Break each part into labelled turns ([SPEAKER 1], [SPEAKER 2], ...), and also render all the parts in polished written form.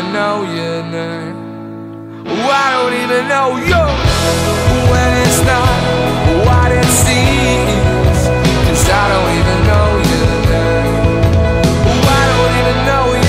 [SPEAKER 1] even know your name. Oh, I don't even know you when it's not what it seems. 'Cause I don't even know your name. Oh, I don't even know you.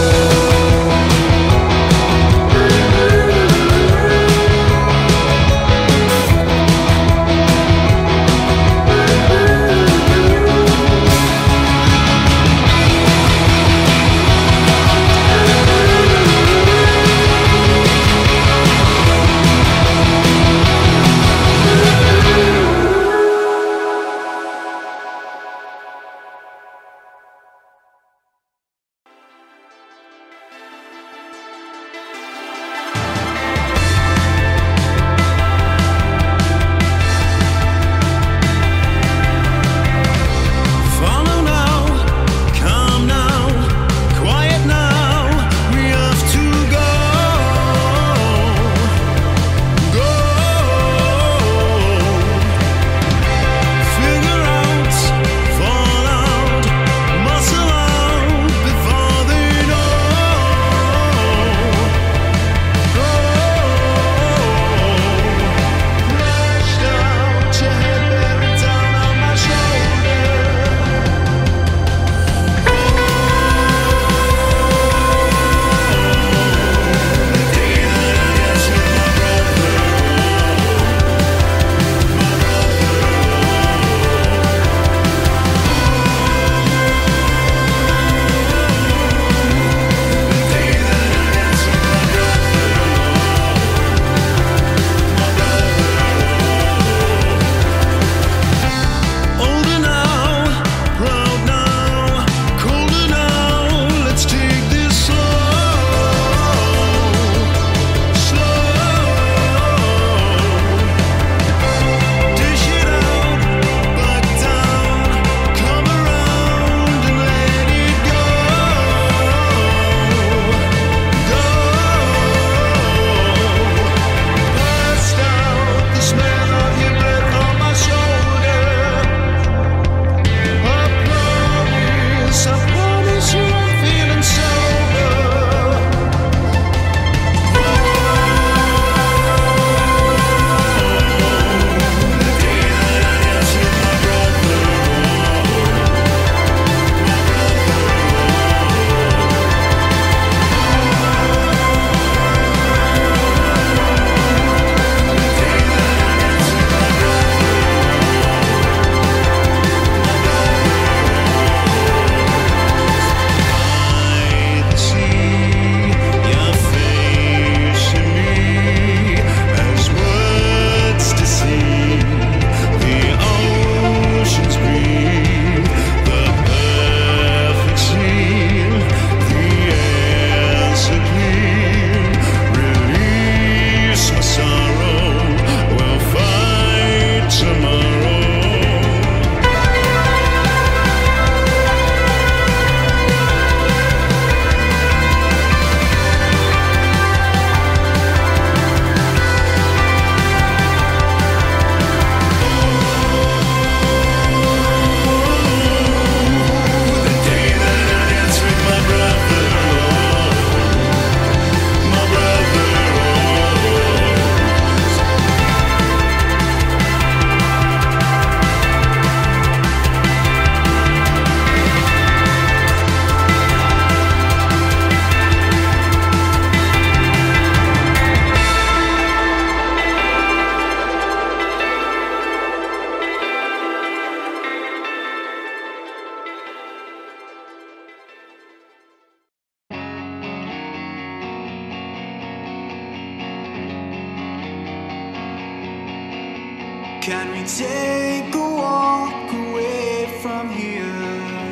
[SPEAKER 2] Can we take a walk away from here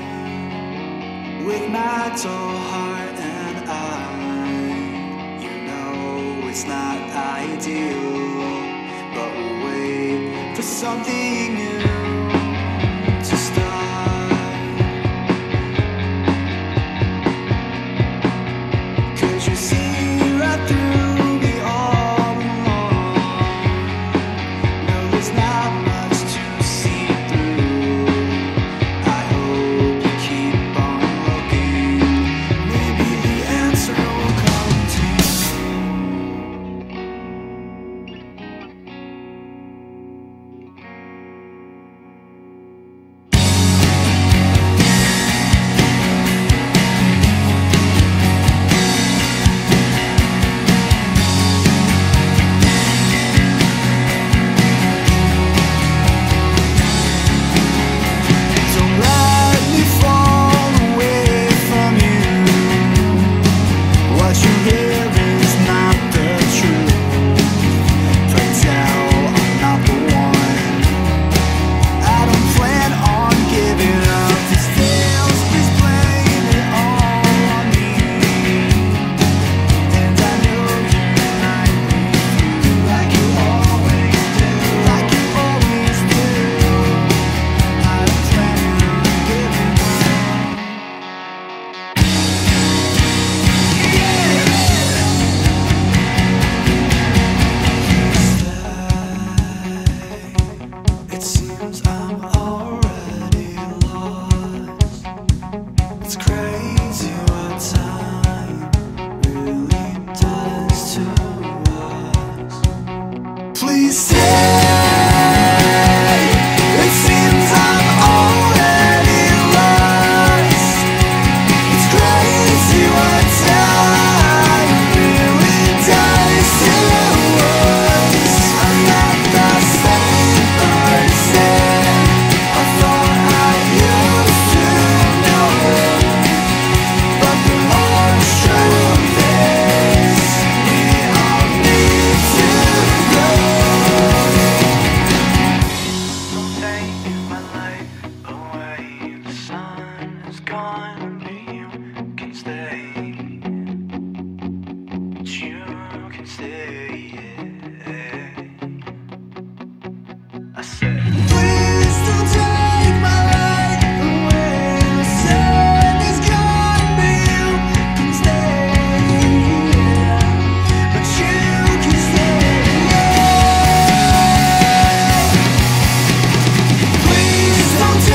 [SPEAKER 2] with my dull heart and I? You know it's not ideal, but we'll wait for something new to start. 'Cause you see right through me all along. No, there's not much to see through. I hope you keep on looking. Maybe the answer will come. my light away. The sun is gone, but you can stay. But you can stay. I said, please don't take my light away. The sun is gone, but you can stay. But you can stay. Please don't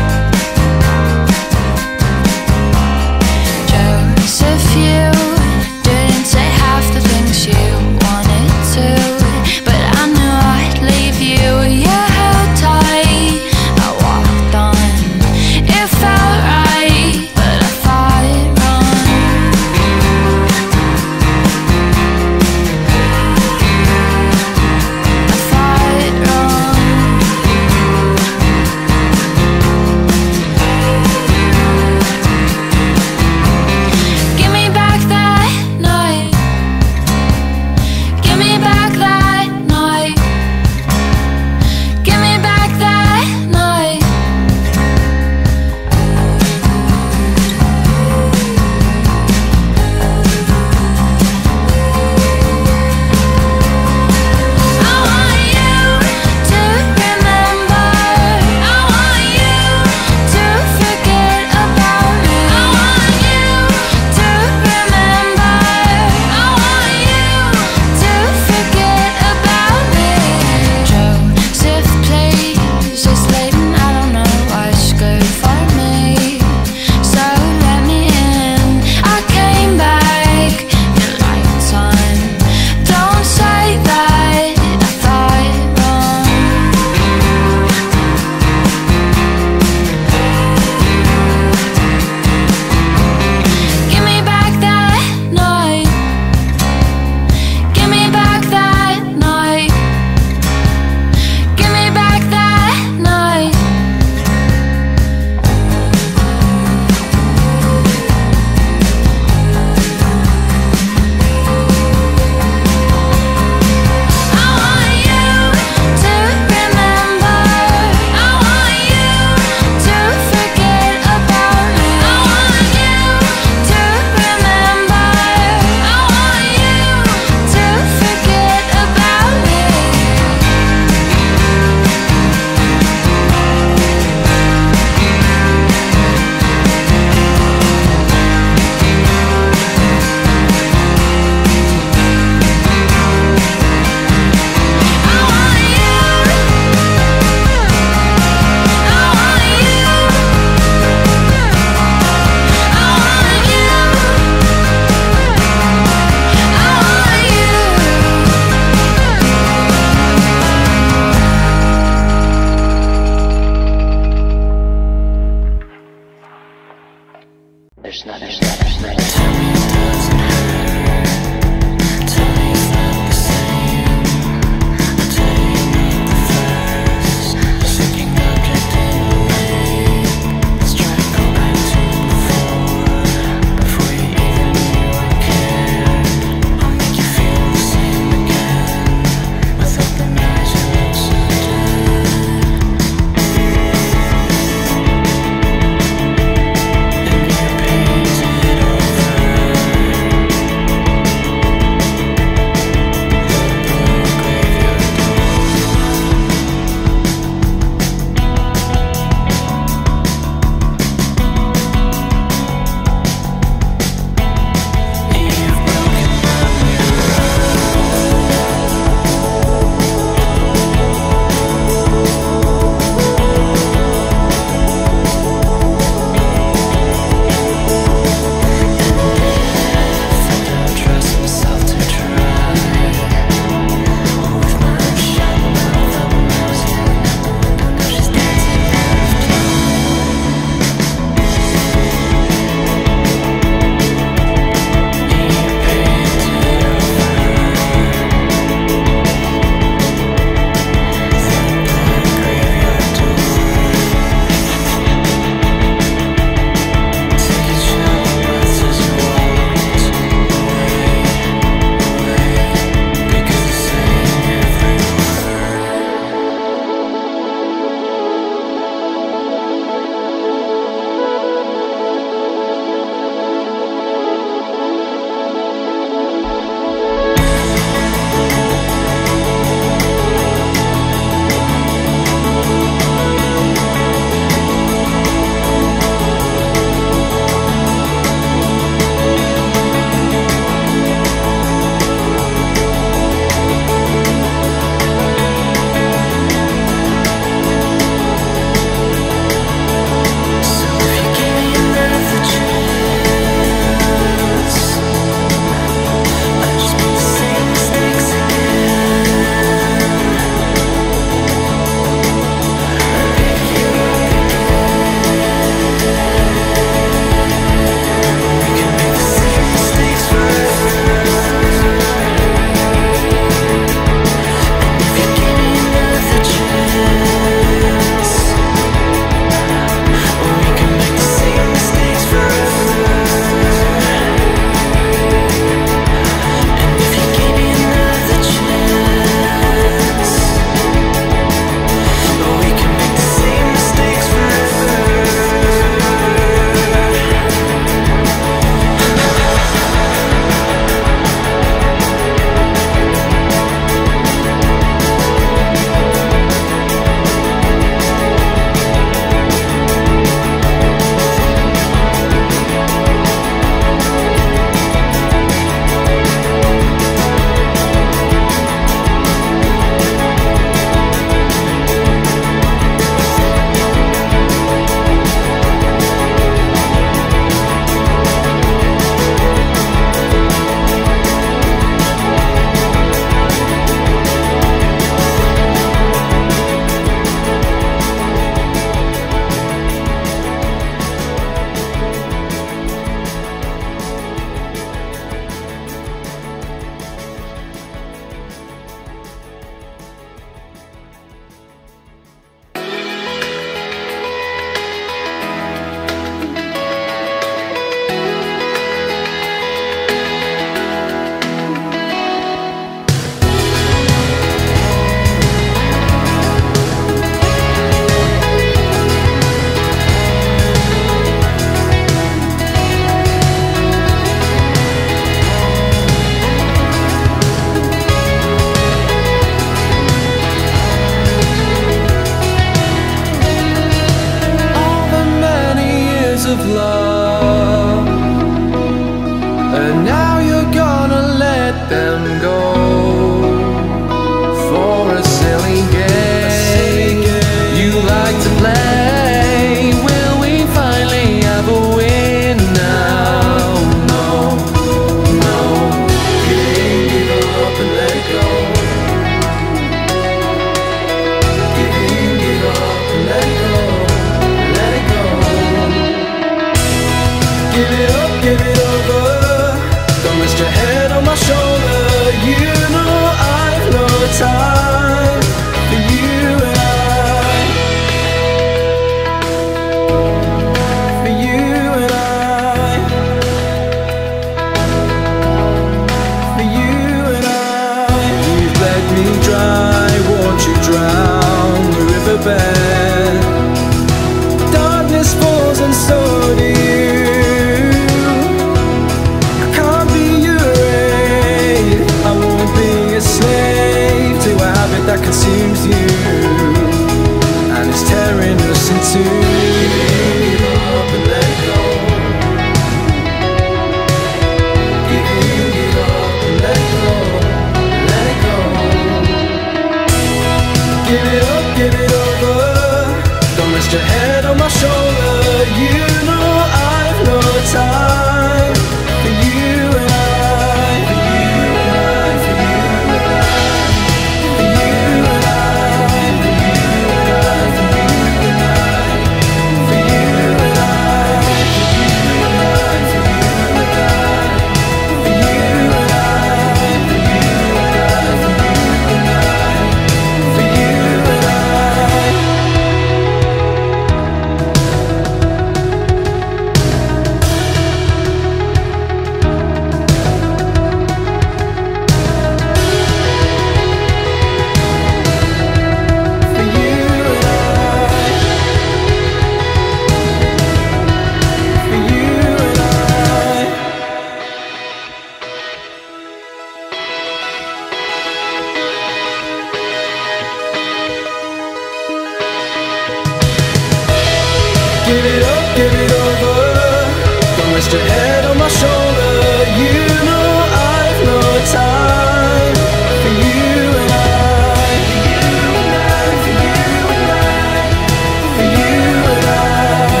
[SPEAKER 3] Give it up, give it over. Don't rest your head on my shoulder. You know I've no time for you and I. For you and I. For you and I.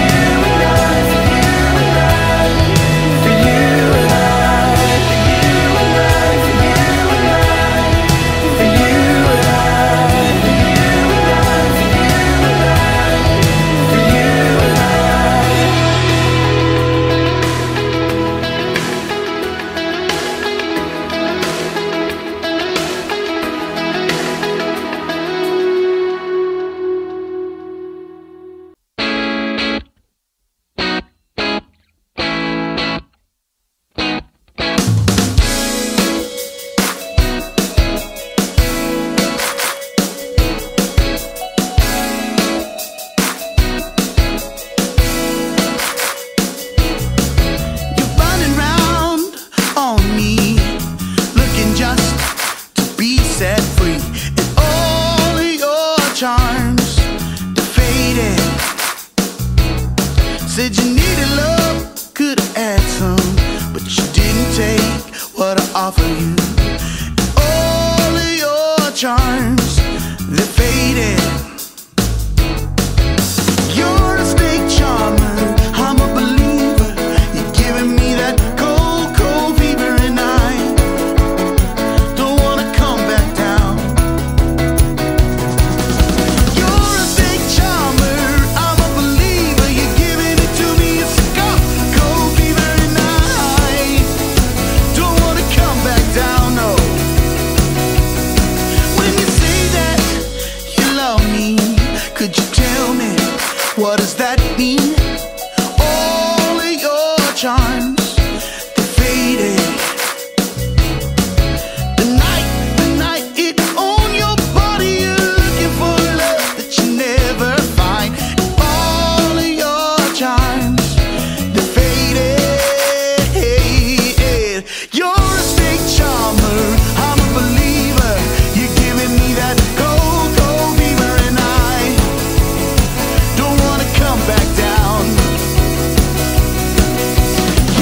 [SPEAKER 3] For you and I. For you and I. For you and I. For you and I.
[SPEAKER 4] You're running round on me, looking just to be set free. And all of your charms defeated. Said you needed love, could have had some, but you didn't take what I offer you. And all of your charms, they faded. You're a snake charmer, I'm a believer. You're giving me that cold, cold fever, and I don't wanna come back down. You're a snake charmer, I'm a believer. You're giving it to me, it's a cold, cold fever, and I don't wanna come back down, no. When you say that you love me, could you tell me, what does that mean? All of your charms, they faded. The night it on your body, you're looking for love that you never find. All of your charms, they faded. You're a snake charmer, I'm a believer. You're giving me that cold, cold fever, and I don't wanna come back down.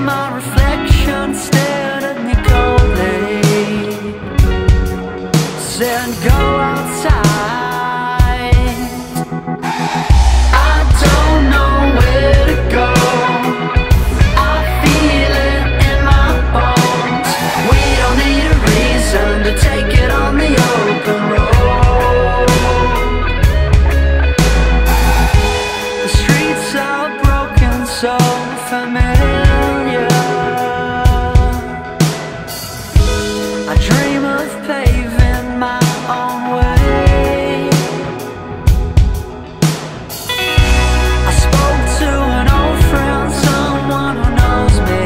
[SPEAKER 3] my reflection stared at me coldly, said go outside. I don't know where to go, I feel it in my bones. We don't need a reason to take it on the open road. The streets are broken, so familiar. I dream of paving my own way. I spoke to an old friend, someone who knows me,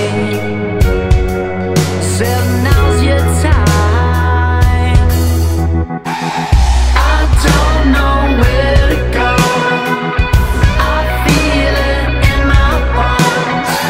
[SPEAKER 3] said now's your time. I don't know where to go, I feel it in my bones.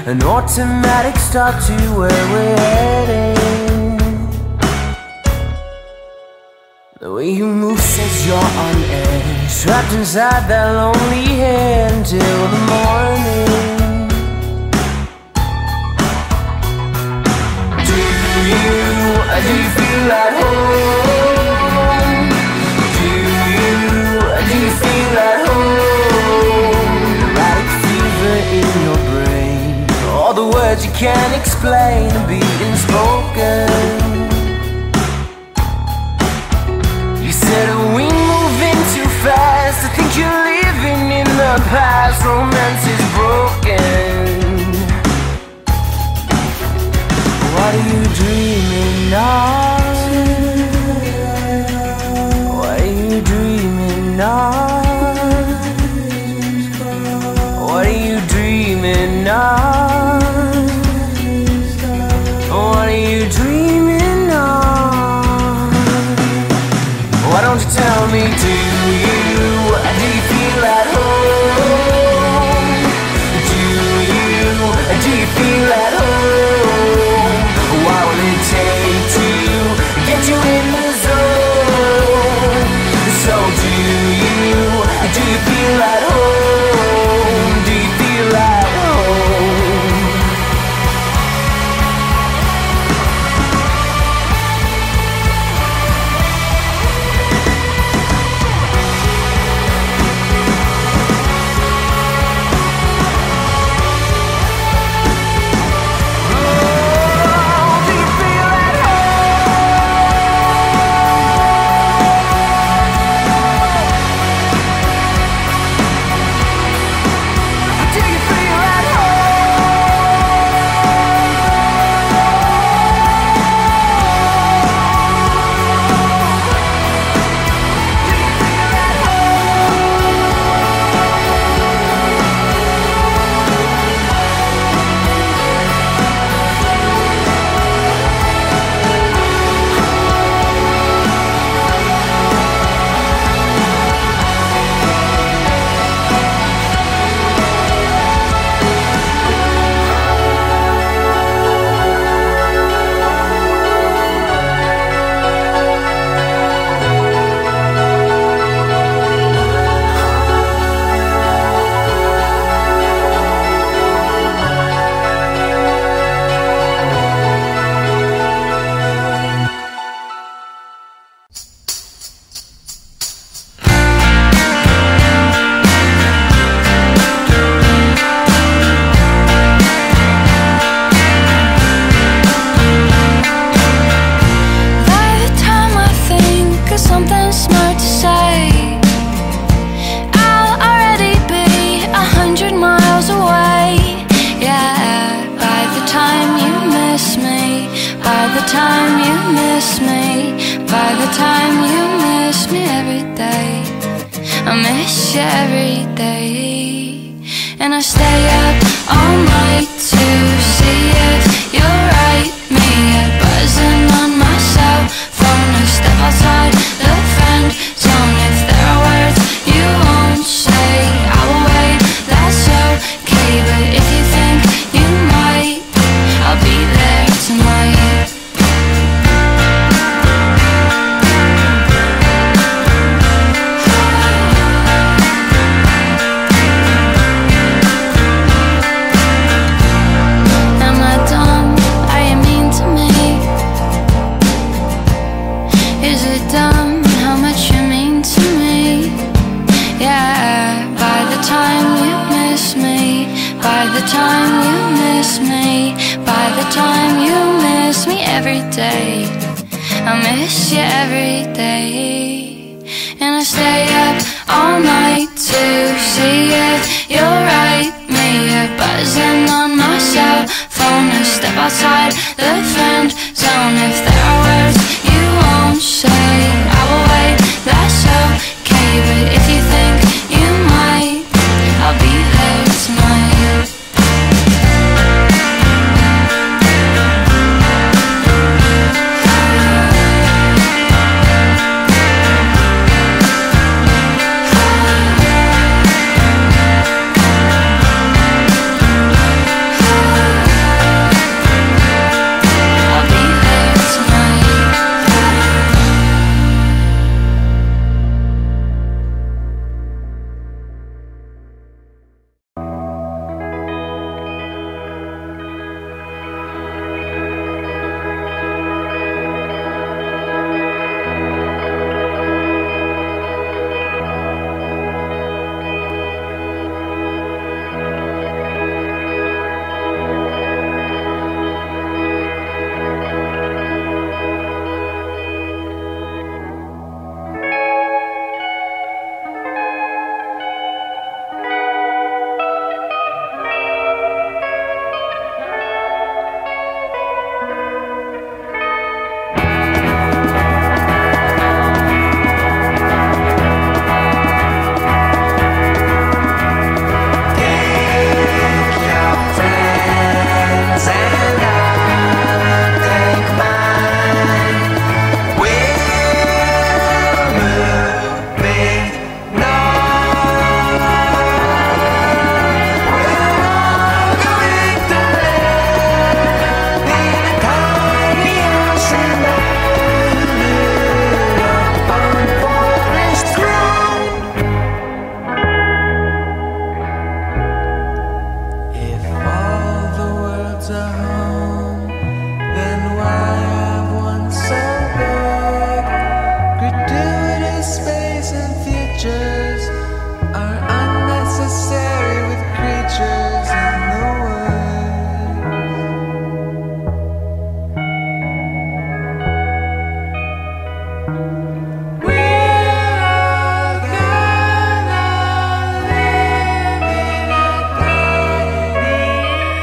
[SPEAKER 3] an automatic start to where we're heading. The way you move says you're on edge, trapped inside that lonely head until the morning. Do you feel at home? Do you feel at home? Erratic fever in your brain, all the words you can't explain are being spoken. You said we moving too fast, I think you're living in the past, romance is broken. What are you dreaming of? What are you dreaming of? What are you dreaming of? What are you dreaming of? Why don't you tell me, do you feel at home? Do you feel at home? What will it take to get you in the zone? So do you feel at home? Do you feel at home? was a home, then why have one so big? Gratuitous space and futures are unnecessary with creatures in the woods. We're all gonna live in a tiny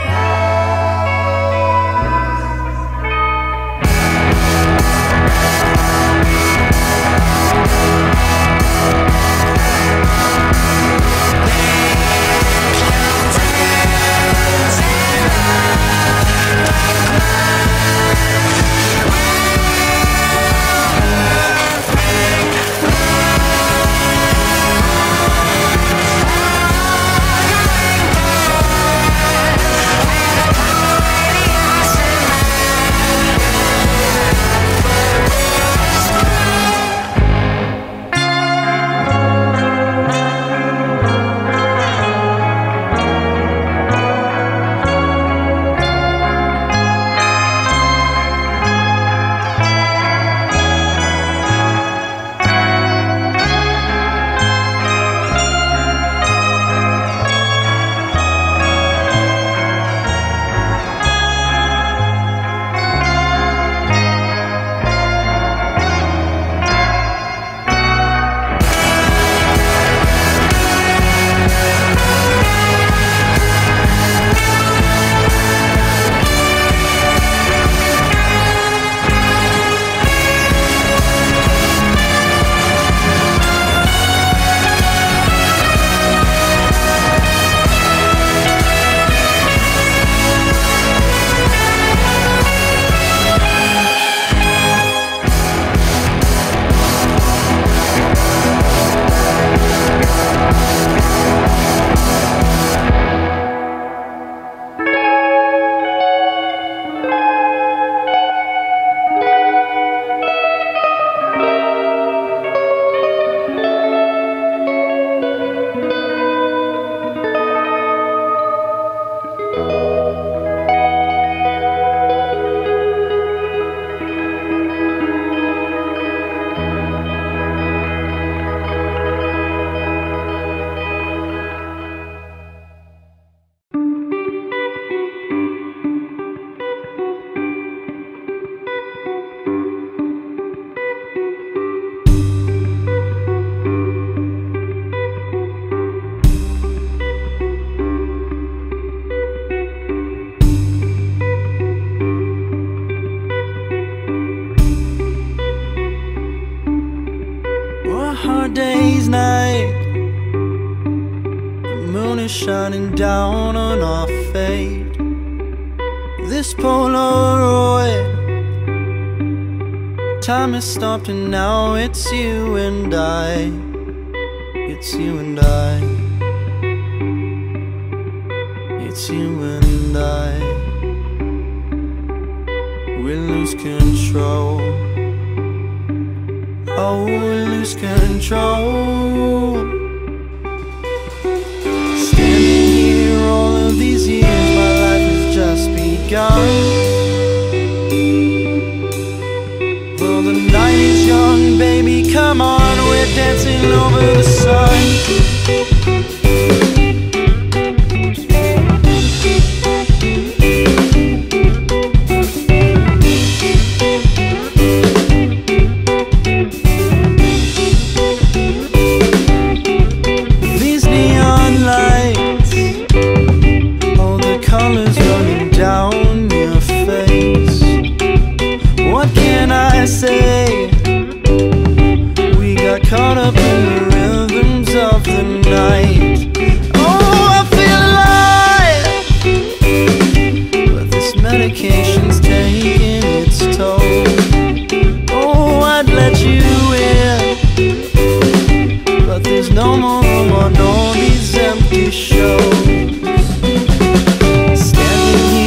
[SPEAKER 3] hard day's night. The moon is shining down on our fate. This Polaroid, time has stopped and now it's you and I. It's you and I. It's you and I. We lose control. Oh, we lose control. Standing here all of these years, my life has just begun. Well, the night is young, baby, come on, we're dancing over the sun. Say we got caught up in the rhythms of the night. Oh, I feel alive, but this medication's taking its toll. Oh, I'd let you in, but there's no more room on all these empty shows. Standing here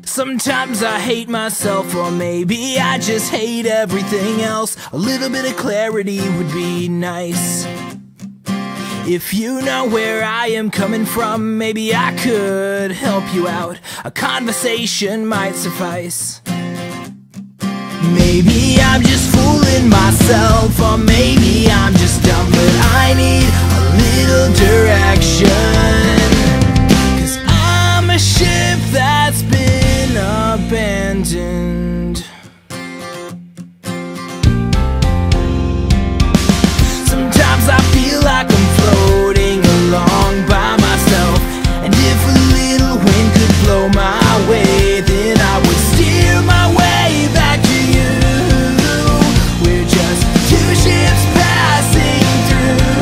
[SPEAKER 3] Sometimes I hate myself, or maybe I just hate everything else. A little bit of clarity would be nice. If you know where I am coming from, maybe I could help you out. A conversation might suffice. Maybe I'm just fooling myself, or maybe I'm just dumb, but I need a little direction. 'Cause I'm a ship that's been abandoned. Sometimes I feel like I'm floating along by myself, and if a little wind could blow my way, then I would steer my way back to you. We're just two ships passing through.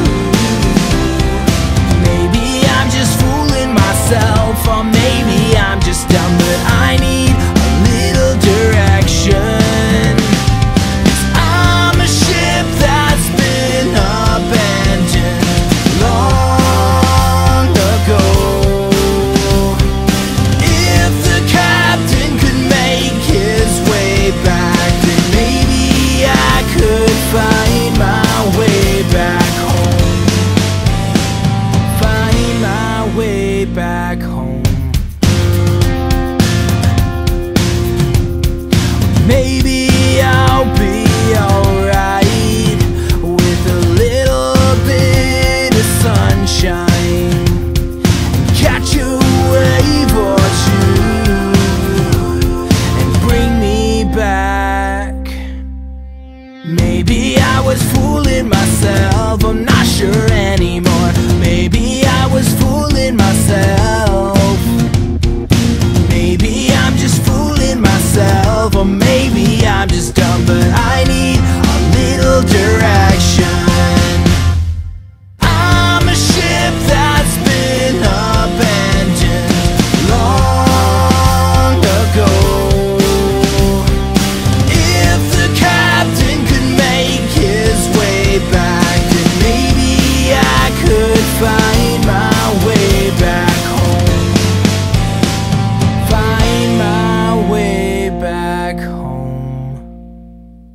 [SPEAKER 3] Maybe I'm just fooling myself, or maybe I'm just dumb, but I need a little direction. 'Cause I'm a ship that's been abandoned long ago. If the captain could make his way back, then maybe I could find my way back home. Find my way back home. Maybe I'll be alright with a little bit of sunshine, catch a wave or two, and bring me back. Maybe I was fooling myself, I'm not sure anymore. Maybe I was fooling myself. Maybe I'm just fooling myself, or maybe I'm just dumb, but I need a little direction. I'm a ship that's been abandoned long ago. If the captain could make his way back, then maybe I could find my way back home. Find my way back home.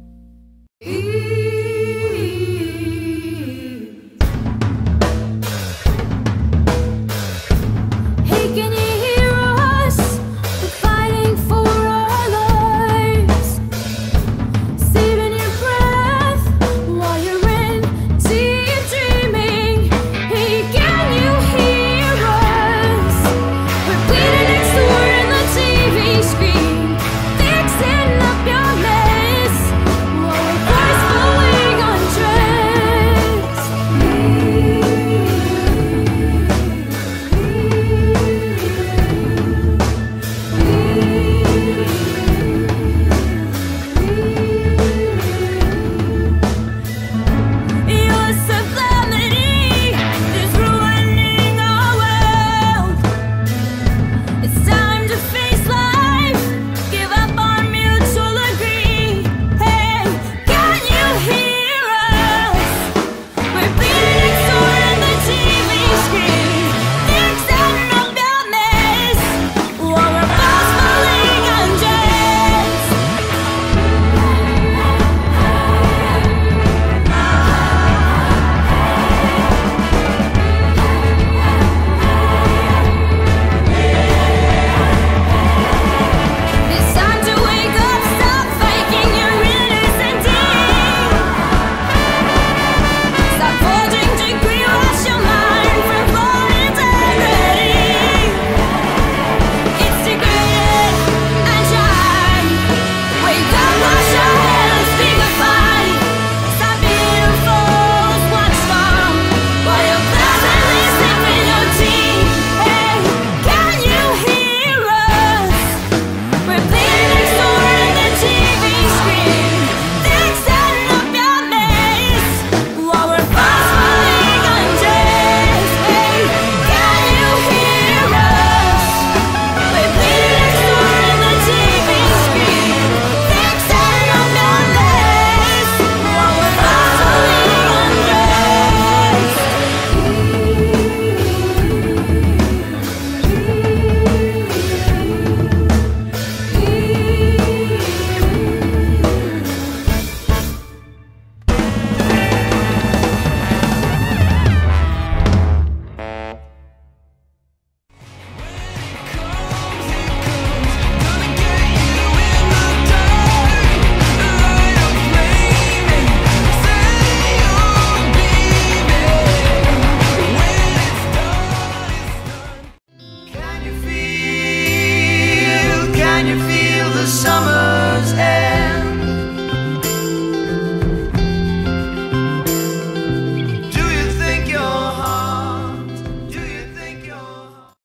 [SPEAKER 4] Can you feel the summer